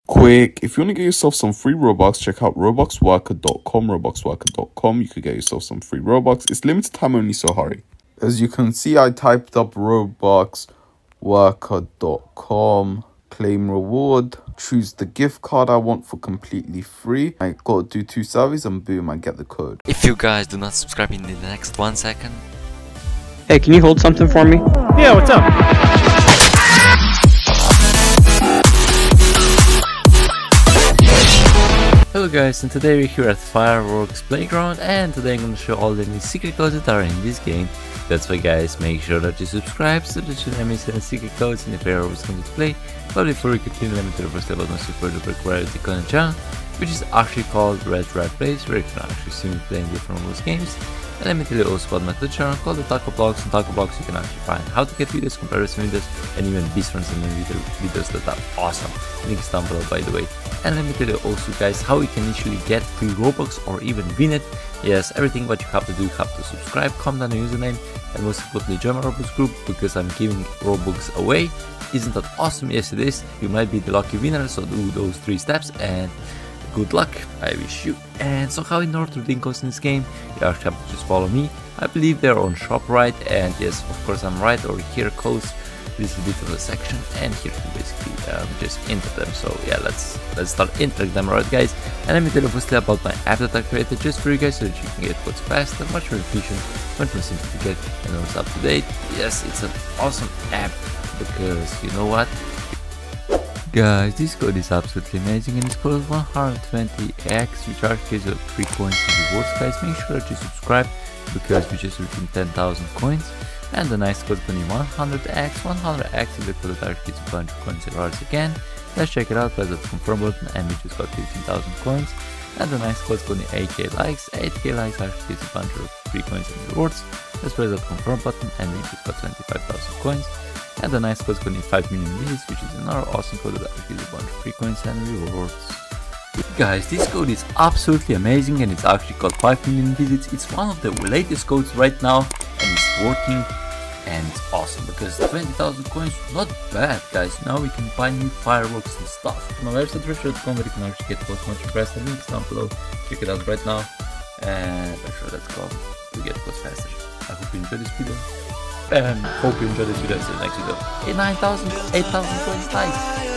Quick, if you want to get yourself some free Robux, check out robuxworker.com, robuxworker.com. You could get yourself some free Robux. It's limited time only, so hurry. As you can see, I typed up robuxworker.com, claim reward, choose the gift card I want for completely free. I got to do 2 surveys and boom, I get the code. If you guys do not subscribe in the next 1 second. Hey, can you hold something for me? Yeah, what's up? Hello guys, and today we're here at Fireworks Playground, and today I'm going to show all the new secret codes that are in this game. That's why guys, make sure that you subscribe so that you don't miss any secret codes in the Fireworks going to play. But before we continue, let me tell you first about my super duper quality content channel, which is actually called Red Place, where you can actually see me playing different Roblox games. And let me tell you also about my Twitch channel called the Taco Blogs. On Taco Blogs you can actually find how to get videos, comparison videos, and even difference in videos that are awesome. Links down below by the way. And let me tell you also guys how you can initially get free Robux or even win it. Yes, everything what you have to do, you have to subscribe, comment on the username, and most importantly join my Robux group because I'm giving Robux away. Isn't that awesome? Yes it is. You might be the lucky winner, so do those 3 steps and good luck, I wish you. And so how in order to redeem codes in this game, you actually have to just follow me. I believe they're on ShopRite, and yes, of course I'm right, or here codes. This is a bit of a section, and here you basically just enter them. So yeah, let's start entering them, alright guys. And let me tell you firstly about my app that I created just for you guys, so that you can get codes faster, much more efficient, much more simple to get, and always up to date. Yes, it's an awesome app because you know what? Guys, this code is absolutely amazing and it's called 120x, which actually gives you 3 coins in rewards. Guys, make sure that you subscribe because we just reached 10,000 coins. And the nice code is going to be 100x. 100x is the code that actually gives a bunch of coins and rewards again. Let's check it out, press that confirm button and we just got 15,000 coins. And the nice code is going to be 8k likes. 8k likes actually gives a bunch of free coins and rewards. Let's press that confirm button and we just got 25,000 coins. And the nice code is going to be 5 million visits, which is another awesome code that gives a bunch of free coins and rewards. Guys, this code is absolutely amazing and it's actually got 5 million visits. It's one of the latest codes right now and it's working and it's awesome because 20,000 coins, not bad guys. Now we can buy new fireworks and stuff. My website retro.com where you can actually get codes much faster. Links down below. Check it out right now and retro.com to get codes faster. I hope you enjoyed this video. And hope you enjoyed this video. See you next video. 8,000 coins, nice.